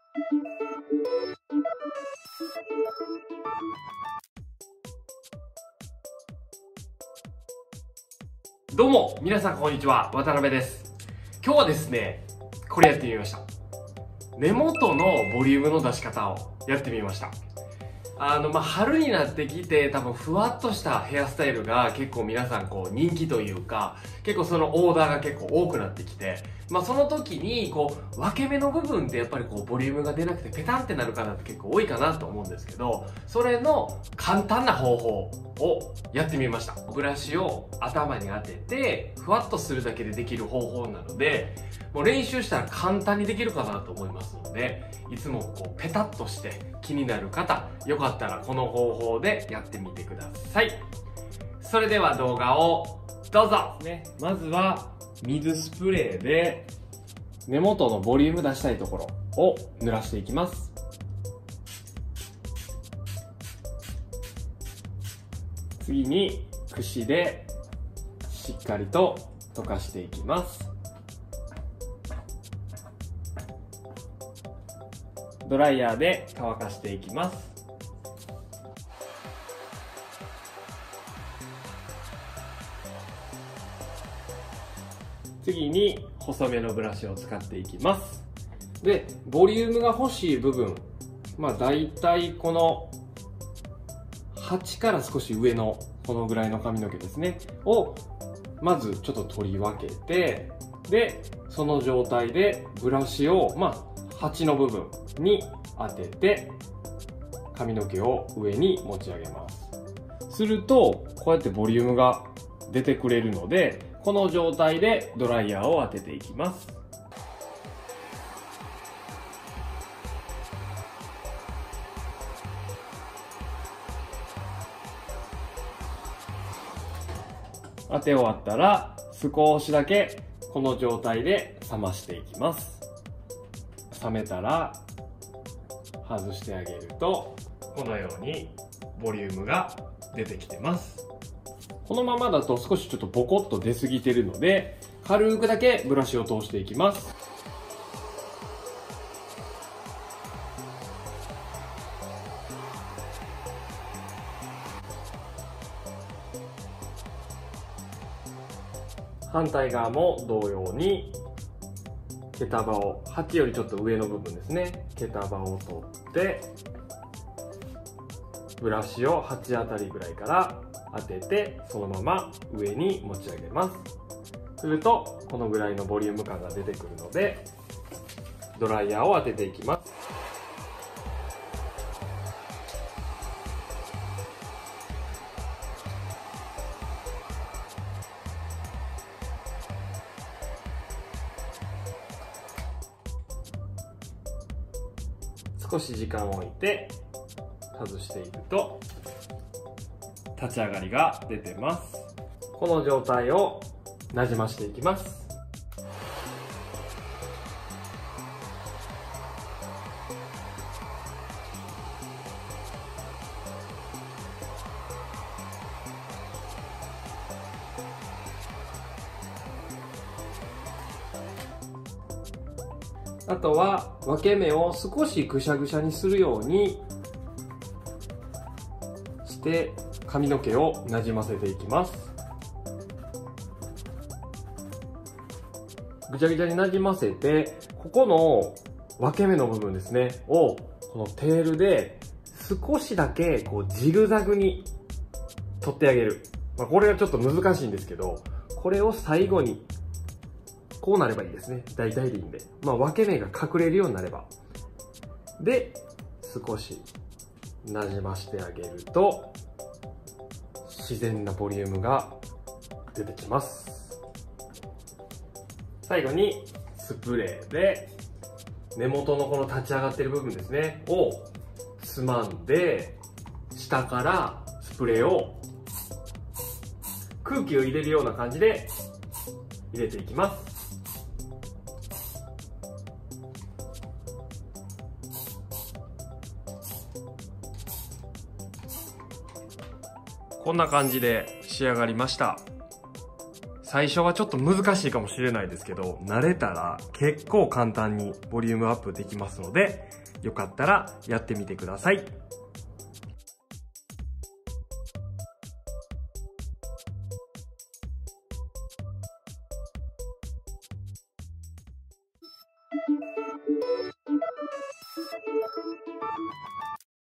どうも皆さんこんにちは、渡辺です。今日はですね、これやってみました。根元のボリュームの出し方をやってみました。春になってきて多分ふわっとしたヘアスタイルが結構皆さん人気というか、結構そのオーダーが結構多くなってきて、その時に分け目の部分ってやっぱりボリュームが出なくてペタンってなる方って結構多いかなと思うんですけど、それの簡単な方法をやってみました。ブラシを頭に当ててふわっとするだけでできる方法なので、もう練習したら簡単にできるかなと思いますので、いつもペタッとして気になる方、よかったらこの方法でやってみてください。それでは動画をどうぞ。まずは水スプレーで根元のボリューム出したいところを濡らしていきます。次に櫛でしっかりと溶かしていきます。ドライヤーで乾かしていきます。次に細めのブラシを使っていきます。で、ボリュームが欲しい部分、だいたいこの8から少し上のこのぐらいの髪の毛ですねをまずちょっと取り分けて、でその状態でブラシを8の部分に当てて髪の毛を上に持ち上げます。するとこうやってボリュームが出てくれるので、この状態でドライヤーを当てていきます。当て終わったら少しだけこの状態で冷ましていきます。冷めたら外してあげるとこのようにボリュームが出てきてます。このままだと少しちょっとボコッと出過ぎてるので、軽くだけブラシを通していきます。反対側も同様に毛束を、8よりちょっと上の部分ですね、毛束を取ってブラシを8あたりぐらいから当てて、そのまま上に持ち上げます。するとこのぐらいのボリューム感が出てくるので、ドライヤーを当てていきます。少し時間を置いて外していくと立ち上がりが出てます。この状態をなじましていきます。あとは分け目を少しぐしゃぐしゃにするようにして髪の毛をなじませていきます。ぐちゃぐちゃになじませて、ここの分け目の部分ですねをこのテールで少しだけジグザグに取ってあげる。これがちょっと難しいんですけど、これを最後にこうなればいいですね。大体でいいんで。分け目が隠れるようになれば。で、少しなじましてあげると、自然なボリュームが出てきます。最後に、スプレーで、根元のこの立ち上がってる部分ですね、をつまんで、下からスプレーを空気を入れるような感じで入れていきます。こんな感じで仕上がりました。 最初はちょっと難しいかもしれないですけど、慣れたら結構簡単にボリュームアップできますので、よかったらやってみてください。